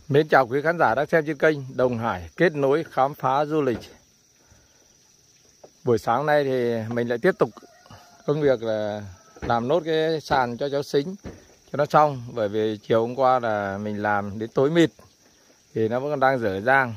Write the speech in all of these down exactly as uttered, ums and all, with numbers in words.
Mến chào quý khán giả đang xem trên kênh Đồng Hải kết nối khám phá du lịch. Buổi sáng nay thì mình lại tiếp tục công việc là làm nốt cái sàn cho cháu Sính cho nó xong. Bởi vì chiều hôm qua là mình làm đến tối mịt thì nó vẫn còn đang dở dang.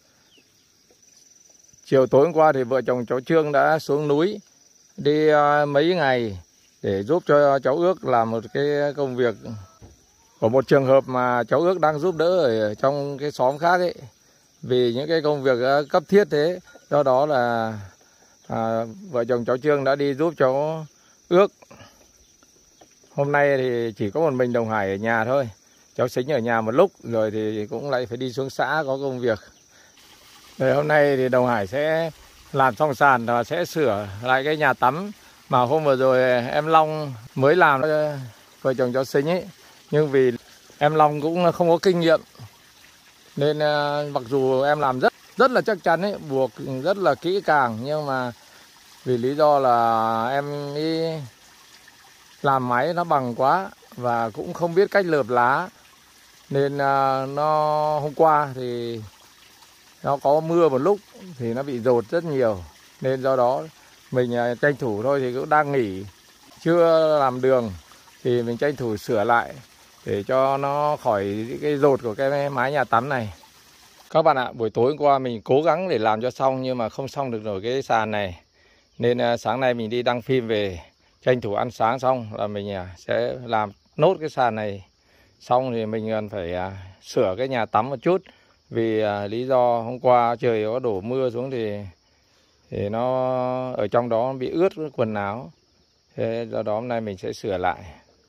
Chiều tối hôm qua thì vợ chồng cháu Trương đã xuống núi đi mấy ngày để giúp cho cháu Ước làm một cái công việc của một trường hợp mà cháu Ước đang giúp đỡ ở trong cái xóm khác ấy. Vì những cái công việc cấp thiết thế, do đó là à, vợ chồng cháu Trương đã đi giúp cháu Ước. Hôm nay thì chỉ có một mình Đồng Hải ở nhà thôi. Cháu Sính ở nhà một lúc rồi thì cũng lại phải đi xuống xã có công việc. Rồi hôm nay thì Đồng Hải sẽ làm xong sàn và sẽ sửa lại cái nhà tắm mà hôm vừa rồi em Long mới làm vợ chồng cháu Sính ấy. Nhưng vì em Long cũng không có kinh nghiệm nên uh, mặc dù em làm rất rất là chắc chắn ấy, buộc rất là kỹ càng, nhưng mà vì lý do là em ý làm máy nó bằng quá và cũng không biết cách lợp lá nên uh, nó hôm qua thì nó có mưa một lúc thì nó bị dột rất nhiều, nên do đó mình uh, tranh thủ thôi, thì cũng đang nghỉ chưa làm đường thì mình tranh thủ sửa lại để cho nó khỏi cái dột của cái mái nhà tắm này. Các bạn ạ, buổi tối hôm qua mình cố gắng để làm cho xong nhưng mà không xong được nổi cái sàn này. Nên sáng nay mình đi đăng phim về, tranh thủ ăn sáng xong là mình sẽ làm nốt cái sàn này. Xong thì mình cần phải sửa cái nhà tắm một chút. Vì lý do hôm qua trời có đổ mưa xuống thì, thì nó ở trong đó bị ướt quần áo. Thế do đó hôm nay mình sẽ sửa lại.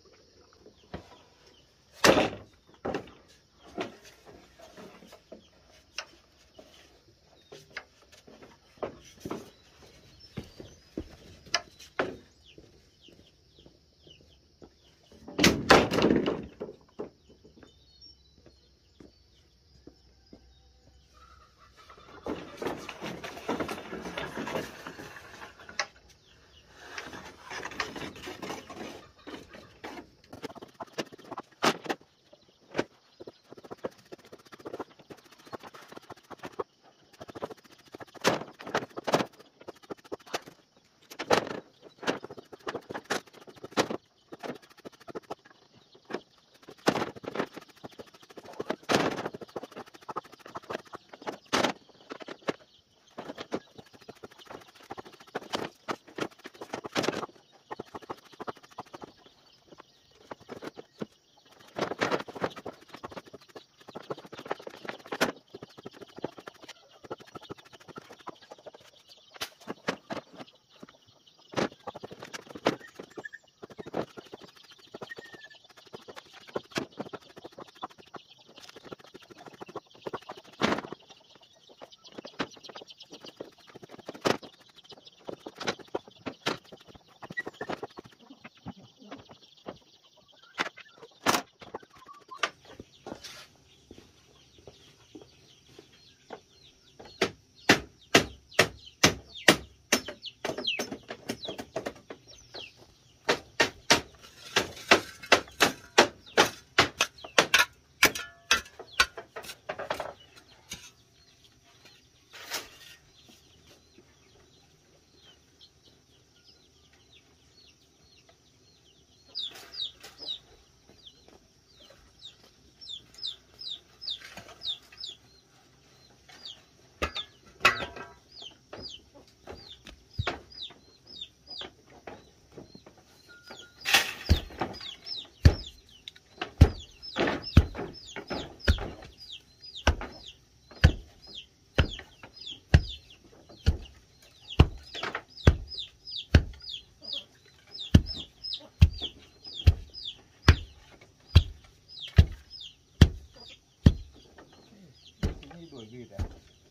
Đuổi vịt à?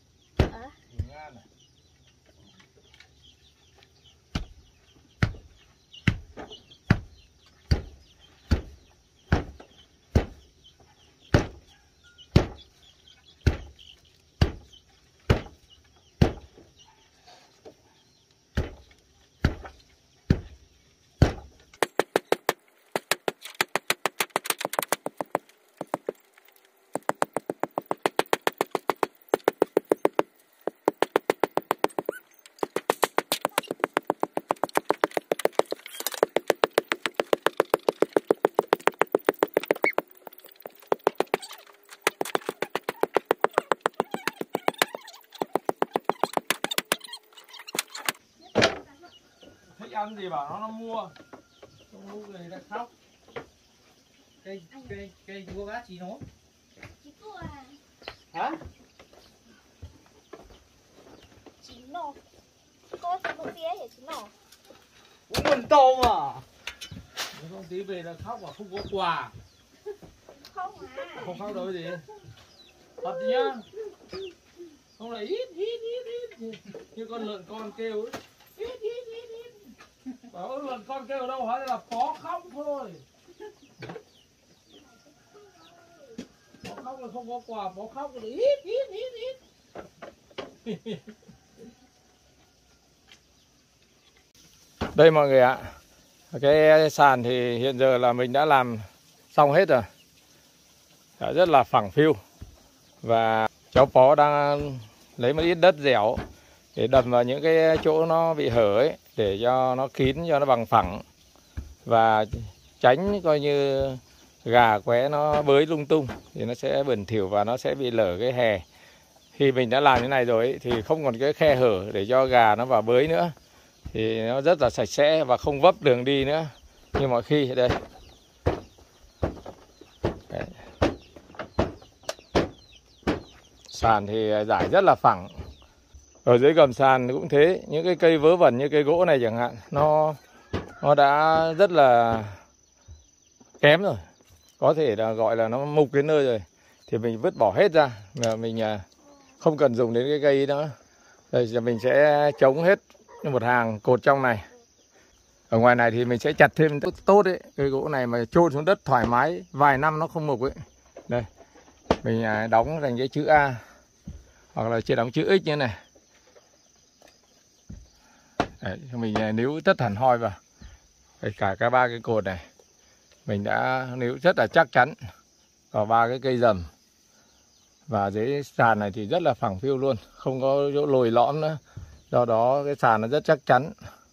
À? Đuổi ngan à? ăn gì bảo nó nó mua. Không lúc này đã khóc. Cây cây cây chúa gác chín hố. Chín cua à? Hả? Chín nổ. Cô sẽ một phía để chín nổ. Cũng buồn tôm à? Không tí về là khóc mà không có quà. Không à. Không khóc đâu gì. Thật nhá. Không là ít ít ít ít như con lợn con kêu ấy. Ít ít ít ít. Bảo lợn con kêu đâu hóa ra là phó khóc thôi. Phó khóc là không có quà, phó khóc là ít ít ít ít. Đây mọi người ạ. Cái sàn thì hiện giờ là mình đã làm xong hết rồi. Đã rất là phẳng phiu. Và cháu Pó đang lấy một ít đất dẻo để đầm vào những cái chỗ nó bị hở ấy, để cho nó kín, cho nó bằng phẳng. Và tránh coi như gà qué nó bới lung tung thì nó sẽ bẩn thỉu và nó sẽ bị lở cái hè. Khi mình đã làm như này rồi ấy, thì không còn cái khe hở để cho gà nó vào bới nữa. Thì nó rất là sạch sẽ và không vấp đường đi nữa như mọi khi. Đây. Đấy. Sàn thì rải rất là phẳng. Ở dưới gầm sàn cũng thế. Những cái cây vớ vẩn như cây gỗ này chẳng hạn, Nó nó đã rất là kém rồi. Có thể là gọi là nó mục đến nơi rồi. Thì mình vứt bỏ hết ra. Mà mình không cần dùng đến cái cây nữa. Đây giờ mình sẽ chống hết một hàng cột trong này. Ở ngoài này thì mình sẽ chặt thêm tốt đấy. Cây gỗ này mà chôn xuống đất thoải mái vài năm nó không mục ấy. Đây. Mình đóng thành cái chữ A. Hoặc là chỉ đóng chữ X như này. Đấy, mình níu tất hẳn hoi vào. Đây, cả cả ba cái cột này mình đã níu rất là chắc chắn vào ba cái cây rầm. Và dưới sàn này thì rất là phẳng phiu luôn, không có chỗ lồi lõm nữa. Do đó cái sàn nó rất chắc chắn.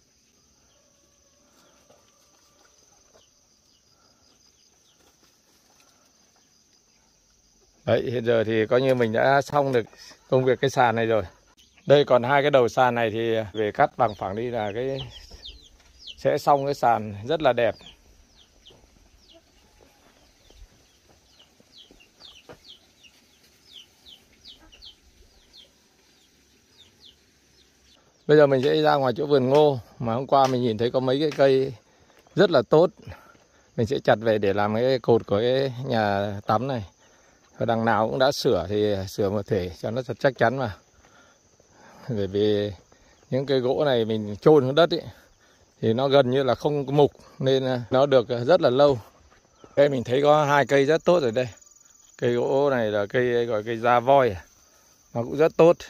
Đấy, hiện giờ thì coi như mình đã xong được công việc cái sàn này rồi. Đây còn hai cái đầu sàn này thì về cắt bằng phẳng đi là cái sẽ xong cái sàn rất là đẹp. Bây giờ mình sẽ ra ngoài chỗ vườn ngô mà hôm qua mình nhìn thấy có mấy cái cây rất là tốt. Mình sẽ chặt về để làm cái cột của cái nhà tắm này. Và đằng nào cũng đã sửa thì sửa một thể cho nó thật chắc chắn mà. Bởi vì những cây gỗ này mình chôn xuống đất ấy, thì nó gần như là không có mục nên nó được rất là lâu. Đây mình thấy có hai cây rất tốt rồi đây. Cây gỗ này là cây gọi cây da voi, nó cũng rất tốt.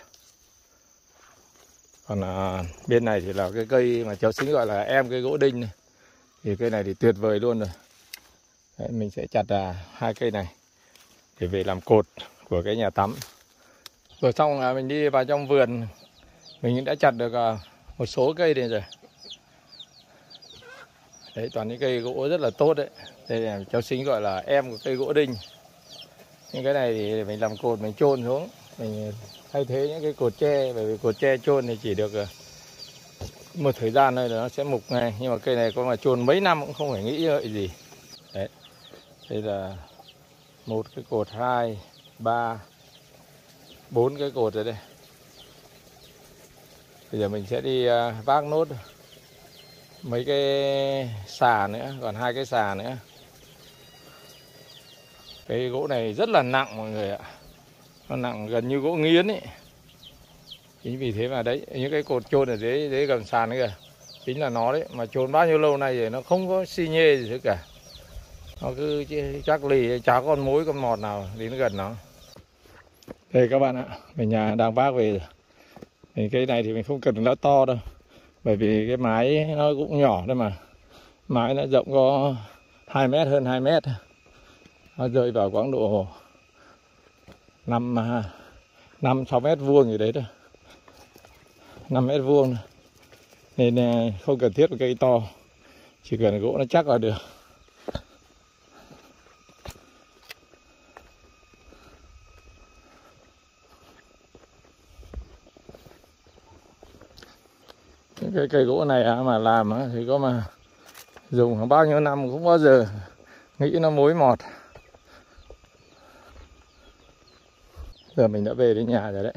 Còn à, bên này thì là cái cây mà cháu Sính gọi là em cây gỗ đinh này. Thì cây này thì tuyệt vời luôn rồi. Đấy, mình sẽ chặt à, hai cây này để về làm cột của cái nhà tắm. Rồi xong à, mình đi vào trong vườn, mình đã chặt được à, một số cây này rồi. Đấy, toàn những cây gỗ rất là tốt đấy. Đây là cháu Sính gọi là em của cây gỗ đinh. Những cái này thì mình làm cột mình chôn xuống, mình thay thế những cái cột tre, bởi vì cột tre chôn thì chỉ được một thời gian thôi là nó sẽ mục ngay. Nhưng mà cây này có mà chôn mấy năm cũng không phải nghĩ ngợi gì. Đấy, đây là một cái cột, hai, ba, bốn cái cột rồi đây. Bây giờ mình sẽ đi vác nốt mấy cái xà nữa, còn hai cái xà nữa. Cái gỗ này rất là nặng mọi người ạ. Nó nặng gần như gỗ nghiến ấy. Chính vì thế mà đấy, những cái cột chôn ở dưới dưới gầm sàn ấy kìa, chính là nó đấy. Mà chôn bao nhiêu lâu nay rồi nó không có xi nhê gì cả. Nó cứ chắc lì, chả con mối con mọt nào đến gần nó. Đây các bạn ạ, mình nhà đang vác về rồi. Thì cái này thì mình không cần nó to đâu. Bởi vì cái mái nó cũng nhỏ thôi mà. Mái nó rộng có hai mét, hơn hai mét. Nó rơi vào khoảng độ năm, năm, sáu mét vuông gì đấy thôi. năm mét vuông. Nên không cần thiết một cây to. Chỉ cần gỗ nó chắc là được. Cái cây gỗ này mà làm thì có mà dùng bao nhiêu năm cũng bao giờ nghĩ nó mối mọt. Giờ mình đã về đến nhà rồi đấy.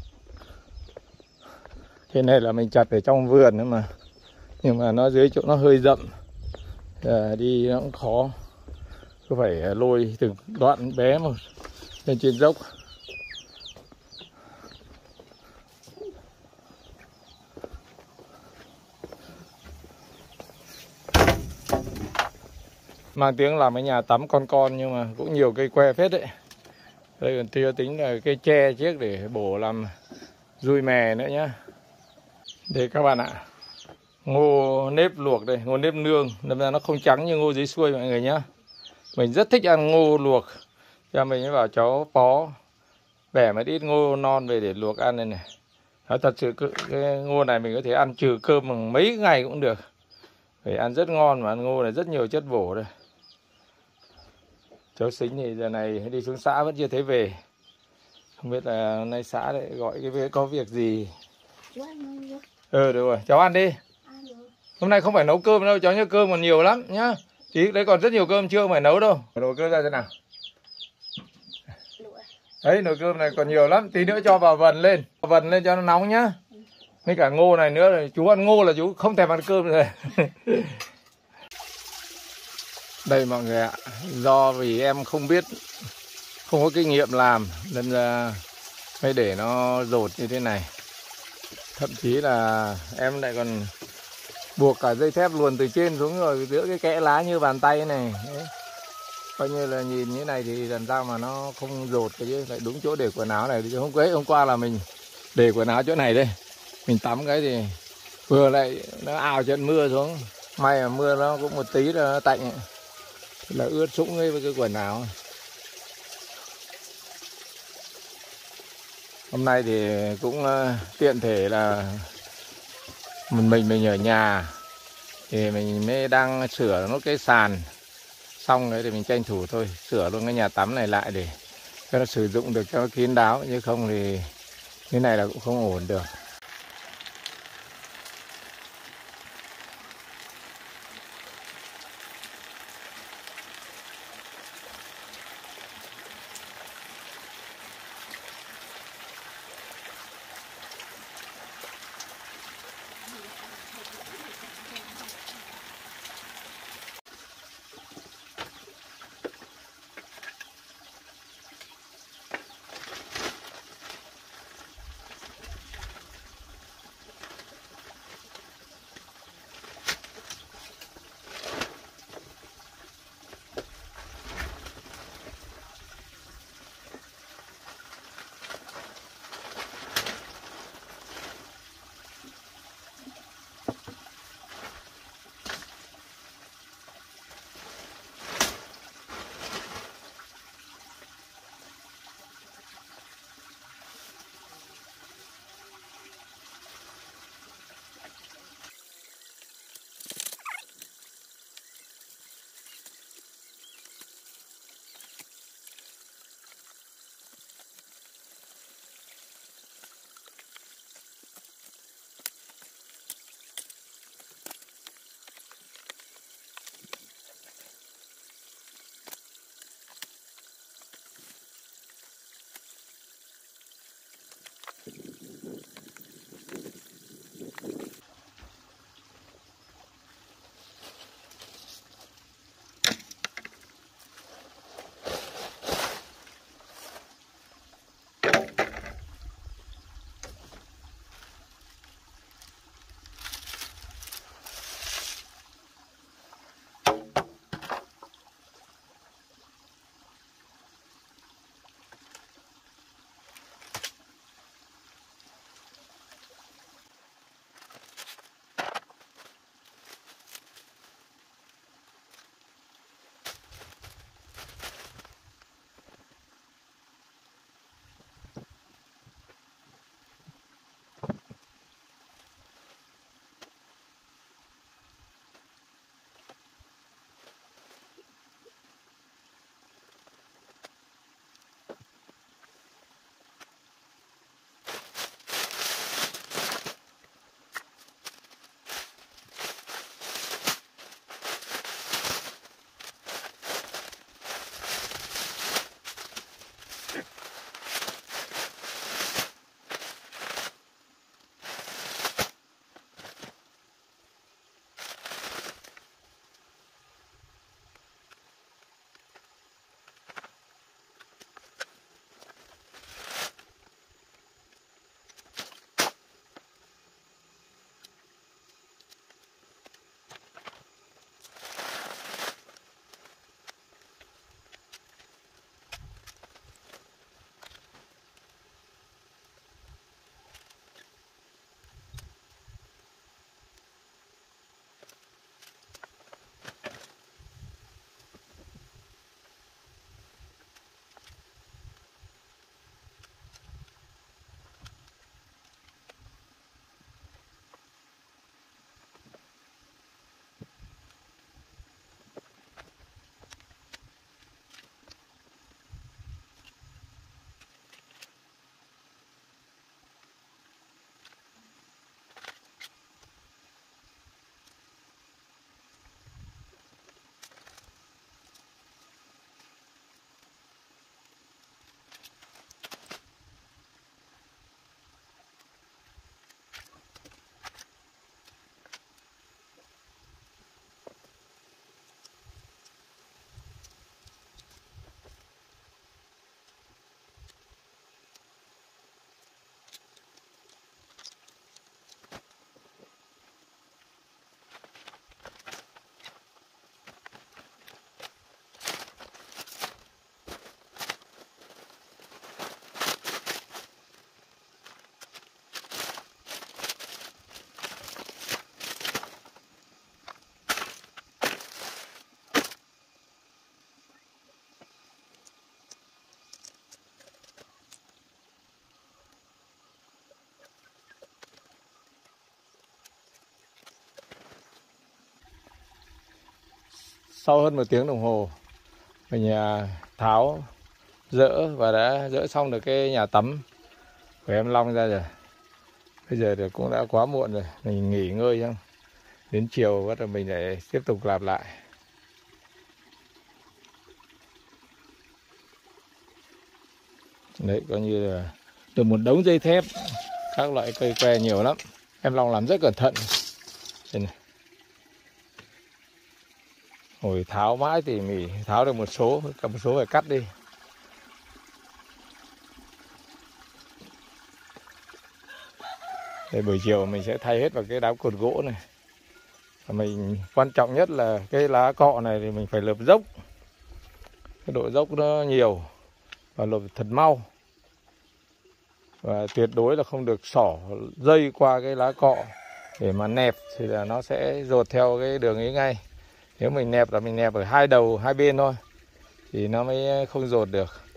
Cái này là mình chặt ở trong vườn nữa mà, nhưng mà nó dưới chỗ nó hơi rậm, à, đi nó cũng khó, cứ phải lôi từng đoạn bé một lên trên dốc. Mang tiếng làm cái nhà tắm con con nhưng mà cũng nhiều cây que phết đấy. Đây còn tiêu tính là cây tre chiếc để bổ làm dùi mè nữa nhá. Đây các bạn ạ, ngô nếp luộc đây, ngô nếp nương, đâm ra nó không trắng như ngô dưới xuôi mọi người nhá. Mình rất thích ăn ngô luộc, cho mình mới bảo cháu Pó bẻ một ít ngô non về để luộc ăn đây này. Nó thật sự cái ngô này mình có thể ăn trừ cơm bằng mấy ngày cũng được. Phải ăn rất ngon mà ăn ngô này rất nhiều chất bổ đây. Cháu Sính thì giờ này đi xuống xã vẫn chưa thấy về. Không biết là hôm nay xã lại gọi cái có việc gì. Ừ được rồi, cháu ăn đi. Hôm nay không phải nấu cơm đâu, cháu nhớ cơm còn nhiều lắm nhá. Chị đấy còn rất nhiều cơm chưa phải nấu đâu. Nồi cơm ra thế nào? Đấy, nồi cơm này còn nhiều lắm, tí nữa cho vào vần lên. Vần lên cho nó nóng nhá. Với cả ngô này nữa rồi, chú ăn ngô là chú không thèm ăn cơm rồi. Đây mọi người ạ, do vì em không biết, không có kinh nghiệm làm nên là mới để nó dột như thế này. Thậm chí là em lại còn buộc cả dây thép luồn từ trên xuống rồi giữa cái kẽ lá như bàn tay này. Đấy. Coi như là nhìn như thế này thì làm sao mà nó không dột cái chứ, lại đúng chỗ để quần áo này. Hôm quấy hôm qua là mình để quần áo chỗ này đây, mình tắm cái thì vừa lại nó ào trận mưa xuống, may mà mưa nó cũng một tí là nó tạnh, là ướt sũng với cái quần áo. Hôm nay thì cũng uh, tiện thể là mình mình mình ở nhà thì mình mới đang sửa nốt cái sàn xong đấy, thì mình tranh thủ thôi sửa luôn cái nhà tắm này lại để cho nó sử dụng được cho nó kín đáo, chứ không thì cái này là cũng không ổn được. sau hơn một tiếng đồng hồ mình à, tháo dỡ và đã dỡ xong được cái nhà tắm của em Long ra rồi. Bây giờ thì cũng đã quá muộn rồi, mình nghỉ ngơi xong đến chiều bắt đầu mình lại tiếp tục làm lại. Đấy, coi như là được một đống dây thép, các loại cây que nhiều lắm. Em Long làm rất cẩn thận. Đây này. Hồi tháo mãi thì mình tháo được một số, cả một số phải cắt đi. Để buổi chiều mình sẽ thay hết vào cái đám cột gỗ này. Và mình quan trọng nhất là cái lá cọ này thì mình phải lợp dốc. Cái độ dốc nó nhiều và lợp thật mau. Và tuyệt đối là không được xỏ dây qua cái lá cọ để mà nẹp thì là nó sẽ dột theo cái đường ấy ngay. Nếu mình nẹp là mình nẹp ở hai đầu hai bên thôi thì nó mới không dột được.